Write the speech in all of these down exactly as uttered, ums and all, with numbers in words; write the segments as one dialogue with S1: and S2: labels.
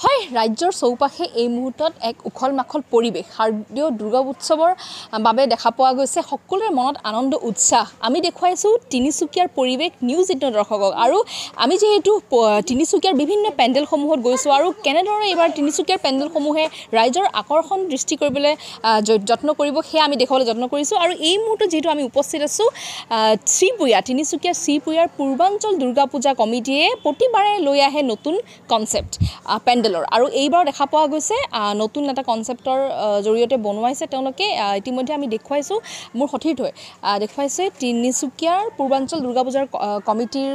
S1: হয় ৰাজ্যৰ চৌপাশে এই মুহূৰ্তত এক উখল মাখল পৰিৱেশ শাৰদীয় দুৰ্গা উৎসৱৰ বাবে দেখা পোৱা গৈছে সকলোৰে মনত আনন্দ উৎসাহ আমি দেখুৱাইছো তিনিচুকীয়াৰ পৰিৱেশ নিউজ এইটিন দৰ্শকক আৰু আমি যেহেতু তিনিচুকীয়াৰ বিভিন্ন পেণ্ডেলসমূহত গৈছো আৰু কেনেদৰে এবাৰ তিনিচুকীয়াৰ পেণ্ডেলসমূহে ৰাইজৰ আকৰ্ষণ দৃষ্টি কৰিবলৈ যত্ন কৰিব সেয়া আমি দেখাবলৈ যত্ন কৰিছো আৰু এই মুহূৰ্তত যেহেতু আমি উপস্থিত আছো শ্ৰীপুয়া তিনিচুকীয়া শ্ৰীপুয়াৰ পূৰ্বাঞ্চল দুৰ্গা পূজা কমিটিয়ে প্ৰতিবাৰে লৈ আহে নতুন কনসেপ্ট পেণ্ডেলৰ আৰু এইবাৰ দেখা পোৱা গৈছে নতুন এটা কনসেপ্টৰ জৰিয়তে বনোৱাইছে তেওঁলোকে ইতিমধ্যে আমি দেখুৱাইছো মোৰ সঠিক হৈ দেখুৱাইছে তিনিচুকীয়াৰ পূৰ্বাঞ্চল দুৰ্গা পূজাৰ কমিটিৰ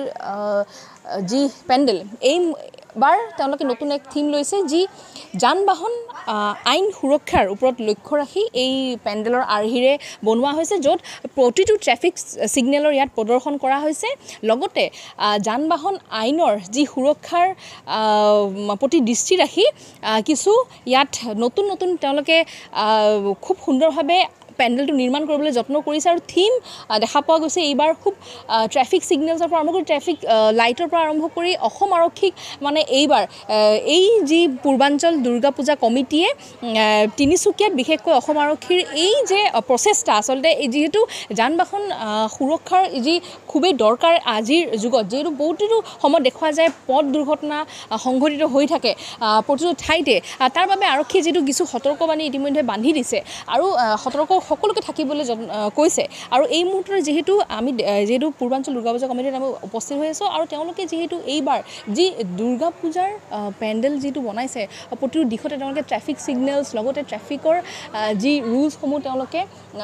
S1: যি পেণ্ডেল এইবাৰ তেওঁলোকে নতুন এক থিম লৈছে যি যান বাহন আইন সুৰক্ষাৰ ওপৰত লক্ষ্য ৰাখি এই পেণ্ডেলৰ আৰ্হিৰে বনোৱা হৈছে য'ত প্ৰতিটো ট্ৰেফিক সিগনেলৰ ইয়াত প্ৰদৰ্শন কৰা হৈছে লগতে যান বাহন আইনৰ যি সুৰক্ষাৰ প্ৰতি দৃষ্টি ৰাখি কিছু ইয়াত নতুন নতুন তেওঁলোকে খুব সুন্দৰভাৱে পেণ্ডেলটো নিৰ্মাণ কৰিবলৈ যত্ন কৰিছে আৰু থিম দেখা পোৱা গৈছে এইবাৰ খুব ট্ৰেফিক সিগনেলছৰ পৰা আৰম্ভ কৰি ট্ৰেফিক লাইটৰ পৰা আৰম্ভ কৰি অসম আৰক্ষীক মানে এইবাৰ এই যি পূৰ্বাঞ্চল দুৰ্গা পূজা কমিটিয়ে তিনিচুকীয়াত বিশেষকৈ অসম আৰক্ষীৰ এই যে প্ৰচেষ্টা আচলতে যিহেতু যান বাহন সুৰক্ষাৰ যি খুবেই দৰকাৰ আজিৰ যুগত যিহেতু বহুতো সময়ত দেখা যায় পথ দুৰ্ঘটনা সংঘটিত হৈ থাকে প্ৰতিটো ঠাইতে তাৰ বাবে আৰক্ষীয়ে যিটো কিছু সতৰ্কবাণী ইতিমধ্যে বান্ধি দিছে আৰু সতৰ্ক সকলোকে থাকিবলৈ কৈছে আৰু এই মুহূৰ্তত যেহেতু আমি যেহেতু পূৰ্বাঞ্চল দুৰ্গা পূজা কমিটিত আমি উপস্থিত হৈ আছোঁ আৰু তেওঁলোকে যেহেতু এইবাৰ যি দুৰ্গা পূজাৰ পেণ্ডেল যিটো বনাইছে প্ৰতিটো দিশতে তেওঁলোকে ট্ৰেফিক ছিগনেলছ লগতে ট্ৰেফিকৰ যি ৰুলছসমূহ তেওঁলোকে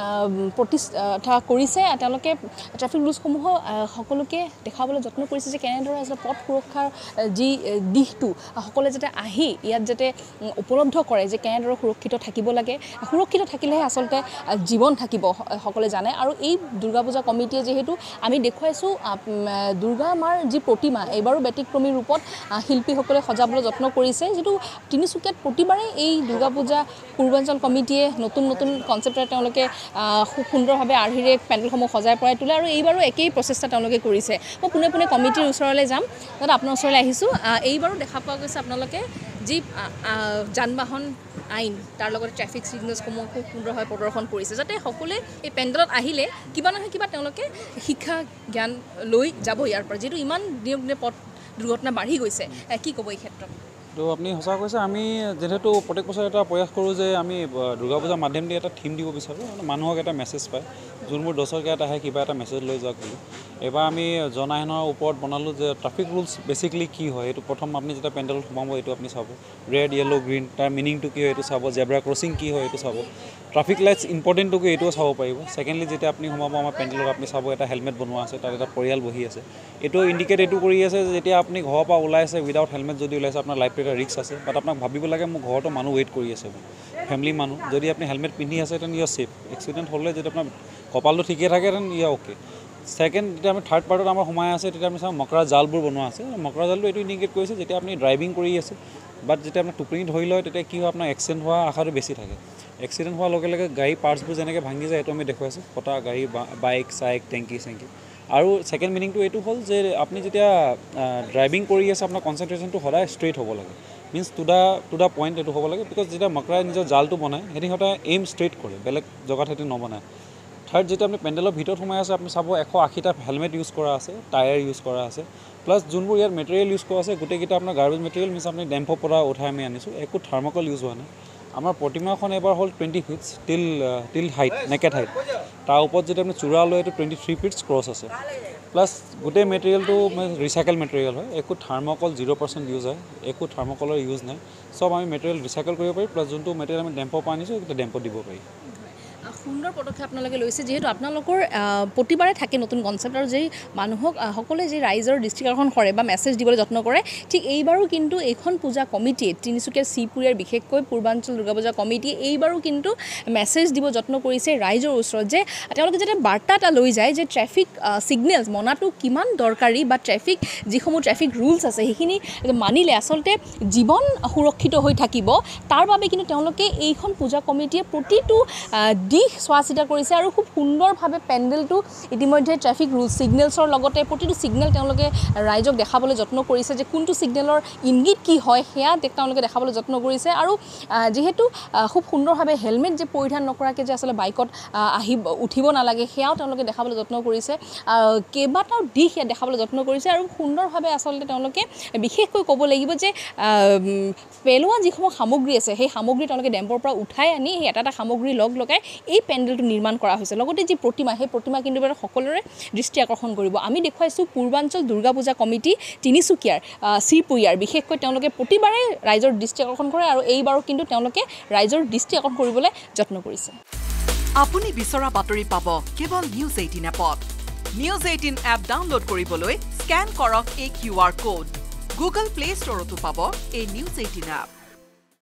S1: প্ৰতিষ্ঠা কৰিছে তেওঁলোকে ট্ৰেফিক ৰুলছসমূহ সকলোকে দেখাবলৈ যত্ন কৰিছে যে কেনেদৰে আচলতে পথ সুৰক্ষাৰ যি দিশটো সকলোৱে যাতে আহি ইয়াত যাতে উপলব্ধ কৰে যে কেনেদৰে সুৰক্ষিত থাকিব লাগে সুৰক্ষিত থাকিলেহে আচলতে জীৱন থাকিব সকলে জানে আৰু এই দুৰ্গা পূজা কমিটিয়ে যেহেতু আমি দেখুৱাইছো দুৰ্গা মাৰ যি প্ৰতিমা এইবাৰো ব্যতিক্ৰমী ৰূপত শিল্পীসকলে সজাবলৈ যত্ন কৰিছে যেটো তিনিচুকীয়াত প্ৰতিবাৰে এই দুৰ্গা পূজা পূৰ্বাঞ্চল কমিটিয়ে নতুন নতুন কনসেপ্টৰে তেওঁলোকে খুব সুন্দৰভাৱে আৰ্হিৰে পেণ্ডেলসমূহ সজাই পৰাই তোলে আৰু এইবাৰো একেই প্ৰচেষ্টা তেওঁলোকে কৰিছে মই পুনে পুনে কমিটিৰ ওচৰলৈ যাম তাত আপোনাৰ ওচৰলৈ আহিছো এইবাৰো দেখা পোৱা গৈছে আপোনালোকে যি যান বাহন আইন তাৰ লগতে ট্ৰেফিক সিগনেলছসমূহ খুব সুন্দৰভাৱে প্ৰদৰ্শন কৰিছে যাতে সকলোৱে এই পেণ্ডেলত আহিলে কিবা নহয় কিবা তেওঁলোকে শিক্ষা জ্ঞান লৈ যাব ইয়াৰ পৰা যেটো ইমান দিনে দিনে পথ দুৰ্ঘটনা বাঢ়ি গৈছে কি ক'ব এই ক্ষেত্ৰত
S2: তো আপুনি সঁচা কৈছে আমি যেহেতু প্ৰত্যেক বছৰ এটা প্ৰয়াস কৰোঁ যে আমি দুৰ্গা পূজাৰ মাধ্যম দি এটা থিম দিব বিচাৰোঁ মানুহক এটা মেছেজ পায় যোনবোৰ দৰ্শকে এটা আহে কিবা এটা মেছেজ লৈ যাওক বুলি এবাৰ আমি জন আইনৰ ওপৰত বনালোঁ যে ট্ৰাফিক ৰুলছ বেচিকেলি কি হয় এইটো প্ৰথম আপুনি যেতিয়া পেণ্ডেলত সোমাব এইটো আপুনি চাব ৰেড য়েল্ল' গ্ৰীণ তাৰ মিনিংটো কি হয় এইটো চাব জেব্ৰা ক্ৰচিং কি হয় এইটো চাব ট্ৰাফিক লাইটছ ইম্পৰ্টেণ্টটো কি এইটোও চাব পাৰিব ছেকেণ্ডলি যেতিয়া আপুনি সোমাব আমাৰ পেণ্ডেলত আপুনি চাব এটা হেলমেট বনোৱা আছে তাত এটা পৰিয়াল বহি আছে এইটো ইণ্ডিকেট এইটো কৰি আছে যে যেতিয়া আপুনি ঘৰৰ পৰা ওলাইছে উইদাউট হেলমেট যদি ওলাইছে আপোনাৰ লাইফটো এটা ৰিস্ক আছে বাট আপোনাক ভাবিব লাগে মোৰ ঘৰতো মানুহ ৱেইট কৰি আছে ফেমিলি মানুহ যদি আপুনি হেলমেট পিন্ধি আছে তেন ইউ চেফ এক্সিডেণ্ট হ'লে যদি আপোনাৰ কপালটো ঠিকে থাকে তেন ইয়া অ'কে ছেকেণ্ড যেতিয়া আমি থাৰ্ড পাৰ্টত আমাৰ সোমাই আছে তেতিয়া আমি চাওঁ মকৰা জালবোৰ বনোৱা আছে মকৰা জালটো এইটো ইণ্ডিকেট কৰিছে যেতিয়া আপুনি ড্ৰাইভিং কৰি আছে বাট যেতিয়া আপোনাৰ টোপনি ধৰি লয় তেতিয়া কি হয় আপোনাৰ এক্সিডেণ্ট হোৱা আশাটো বেছি থাকে এক্সিডেণ্ট হোৱাৰ লগে লগে গাড়ী পাৰ্টছবোৰ যেনেকৈ ভাঙি যায় এইটো আমি দেখুৱাইছোঁ ফটা গাড়ী বাইক চাইক টেংকি চেংকি আৰু ছেকেণ্ড মিনিংটো এইটো হ'ল যে আপুনি যেতিয়া ড্ৰাইভিং কৰি আছে আপোনাৰ কনচেনট্ৰেশ্যনটো সদায় ষ্ট্ৰেইট হ'ব লাগে means to the to the point এইটো হ'ব লাগে বিকজ যেতিয়া মকৰাই নিজৰ জালটো বনায় সিহঁতি সদায় এইম ষ্ট্ৰেইট কৰে বেলেগ জেগাত সিহঁতি নবনায় থাৰ্ড যেতিয়া আপুনি পেণ্ডেলৰ ভিতৰত সোমাই আছে আপুনি চাব এশ আশীটা হেলমেট ইউজ কৰা আছে টায়াৰ ইউজ কৰা আছে প্লাছ যোনবোৰ ইয়াত মেটেৰিয়েল ইউজ কৰা আছে গোটেইকেইটা আপোনাৰ গাৰ্বেজ মেটেৰিয়েল মিনছ আপুনি ডেম্পৰ পৰা উঠাই আমি আনিছোঁ একো থাৰ্মকল ইউজ হোৱা নাই আমাৰ প্ৰতিমাখন এবাৰ হ'ল টুৱেণ্টি ফিটছ টিল টিল হাইট নেকেট হাইট তাৰ ওপৰত যদি আপুনি চূড়া লৈ এইটো টুৱেণ্টি থ্ৰী ফিটছ ক্ৰছ আছে প্লাছ গোটেই মেটেৰিয়েলটো ৰিচাইকেল মেটেৰিয়েল হয় একো থাৰ্মকল জিৰ' পাৰ্চেণ্ট ইউজ হয় একো থাৰ্মকলৰ ইউজ নাই চব আমি মেটেৰিয়েল ৰিচাইকেল কৰিব পাৰি প্লাছ যোনটো মেটেৰিয়েল আমি ডেম্পৰ পৰা আনিছোঁ সেইটো ডেম্পত দিব পাৰি
S1: সুন্দৰ পদক্ষেপ আপোনালোকে লৈছে যেহেতু আপোনালোকৰ প্ৰতিবাৰে থাকে নতুন কনসেপ্ট আৰু যে মানুহক সকলোৱে যে ৰাইজৰ দৃষ্টি আকৰ্ষণ কৰে বা মেছেজ দিবলৈ যত্ন কৰে ঠিক এইবাৰো কিন্তু এইখন পূজা কমিটিয়ে তিনিচুকীয়া শ্ৰীপুয়াৰ বিশেষকৈ পূৰ্বাঞ্চল দুৰ্গা পূজা কমিটিয়ে এইবাৰো কিন্তু মেছেজ দিব যত্ন কৰিছে ৰাইজৰ ওচৰত যে তেওঁলোকে যাতে বাৰ্তা এটা লৈ যায় যে ট্ৰেফিক ছিগনেলছ মনাটো কিমান দৰকাৰী বা ট্ৰেফিক যিসমূহ ট্ৰেফিক ৰুলছ আছে সেইখিনি মানিলে আচলতে জীৱন সুৰক্ষিত হৈ থাকিব তাৰ বাবে কিন্তু তেওঁলোকে এইখন পূজা কমিটিয়ে প্ৰতিটো দিশ চোৱা চিতা কৰিছে আৰু খুব সুন্দৰভাৱে পেণ্ডেলটো ইতিমধ্যে ট্ৰেফিক ৰুল ছিগনেলছৰ লগতে প্ৰতিটো ছিগনেল তেওঁলোকে ৰাইজক দেখাবলৈ যত্ন কৰিছে যে কোনটো ছিগনেলৰ ইংগিত কি হয় সেয়া তেওঁলোকে দেখাবলৈ যত্ন কৰিছে আৰু যিহেতু খুব সুন্দৰভাৱে হেলমেট যে পৰিধান নকৰাকৈ যে আচলতে বাইকত আহি উঠিব নালাগে সেয়াও তেওঁলোকে দেখাবলৈ যত্ন কৰিছে কেইবাটাও দিশ ইয়াত দেখাবলৈ যত্ন কৰিছে আৰু সুন্দৰভাৱে আচলতে তেওঁলোকে বিশেষকৈ ক'ব লাগিব যে পেলোৱা যিসমূহ সামগ্ৰী আছে সেই সামগ্ৰী তেওঁলোকে ডেম্পৰ পৰা উঠাই আনি সেই এটা এটা সামগ্ৰী লগ লগাই এই পেণ্ডেলটো নিৰ্মাণ কৰা হৈছে লগতে যি প্ৰতিমা সেই প্ৰতিমা কিন্তু সকলোৰে দৃষ্টি আকৰ্ষণ কৰিব আমি দেখুৱাইছোঁ পূৰ্বাঞ্চল দুৰ্গা পূজা কমিটি তিনিচুকীয়াৰ শ্ৰীপুৰীয়াৰ বিশেষকৈ তেওঁলোকে প্ৰতিবাৰে ৰাইজৰ দৃষ্টি আকৰ্ষণ কৰে আৰু এইবাৰো কিন্তু তেওঁলোকে ৰাইজৰ দৃষ্টি আকৰ্ষণ কৰিবলৈ যত্ন কৰিছে
S3: আপুনি বিচৰা বাতৰি পাব কেৱল নিউজ এইটিন এপত নিউজ এইটিন এপ ডাউনলোড কৰিবলৈ স্ক্যান কৰক এই Q R code Google play ষ্টৰতো পাব এই নিউজ এইটিন এপ